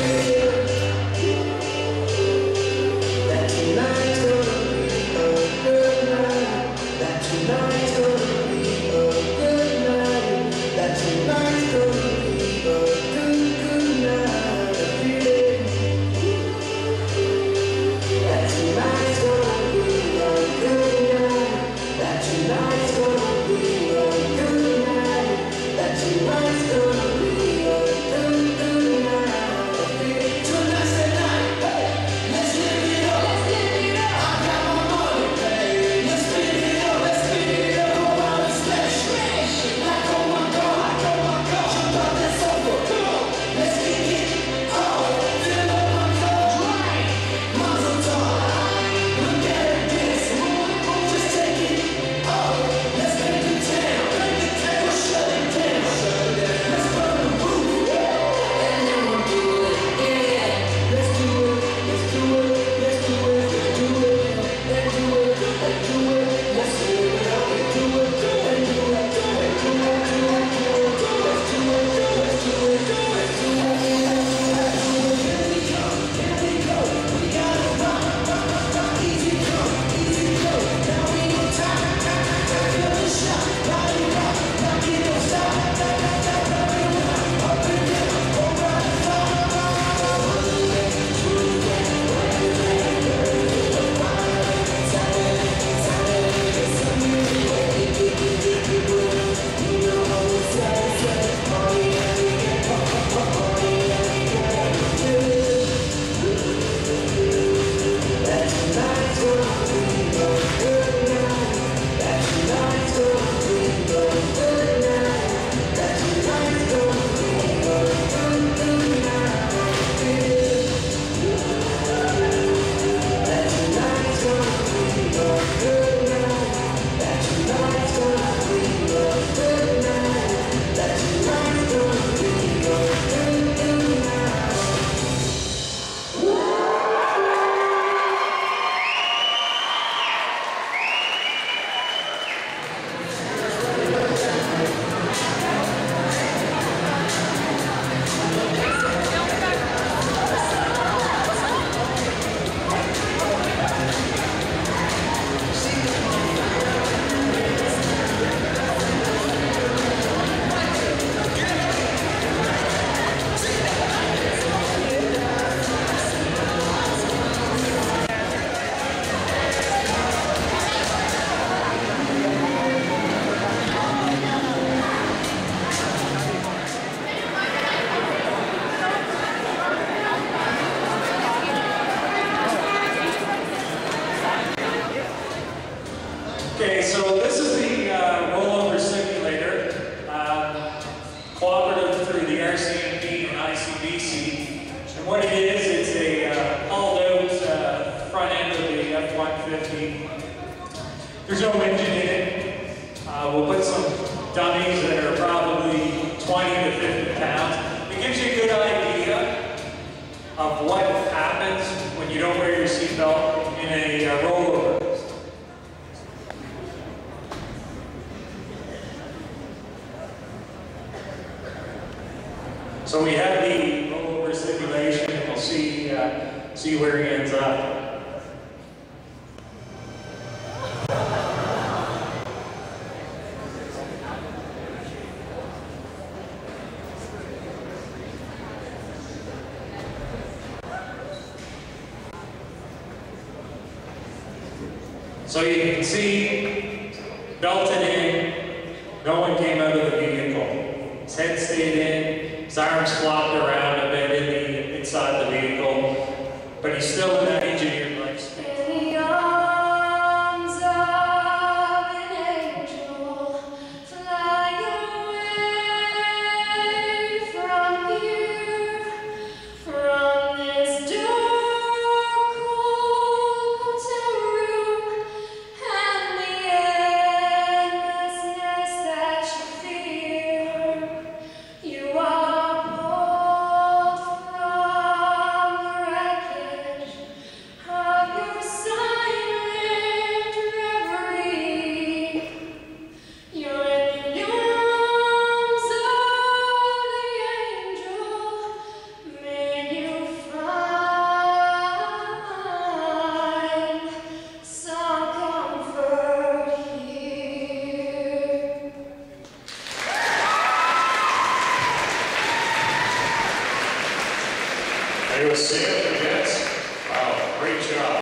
Okay, so this is the rollover simulator, cooperative through the RCMP and ICBC. And what it is, it's a hauled-out front end of the F-150. There's no engine in it. We'll put some dummies that are probably 20 to 50 pounds. It gives you a good idea of what happens when you don't wear your seatbelt in a rollover. So we have the rollover simulation, and we'll see where he ends up. So you can see, belted in, no one came out of the vehicle. His head stayed in, his arms flopped around a bit inside the vehicle, but he's still in that engineered life space. You're a sailor, yes? Wow, great job.